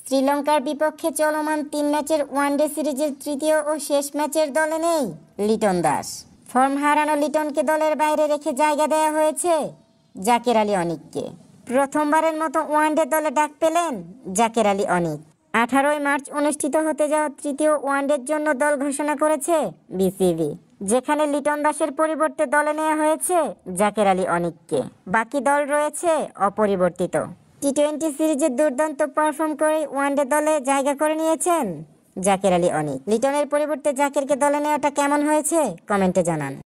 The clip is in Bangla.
শ্রীলঙ্কার বিপক্ষে চলমান ৩ ম্যাচের ওয়ানডে সিরিজের তৃতীয় ও শেষ ম্যাচের দলে নেই লিটন দাস। ফর্ম হারানো লিটনকে দলের বাইরে রেখে জায়গা দেওয়া হয়েছে জাকের আলী অনিককে। প্রথমবারের মতো ওয়ানডে দলে ডাক পেলেন জাকের আলী অনিক। 18 মার্চ অনুষ্ঠিত হতে যাওয়া তৃতীয় ওয়ানডের জন্য দল ঘোষণা করেছে বিসিবি, যেখানে লিটন দাসের পরিবর্তে দলে নেওয়া হয়েছে জাকের আলী অনিককে। বাকি দল রয়েছে অপরিবর্তিত। টি-20 সিরিজে দুর্দান্ত পারফর্ম করে ওয়ানডে দলে জায়গা করে নিয়েছেন জাকের আলী অনিক। লিটনের পরিবর্তে জাকেরকে দলে নেওয়াটা কেমন হয়েছে কমেন্টে জানান।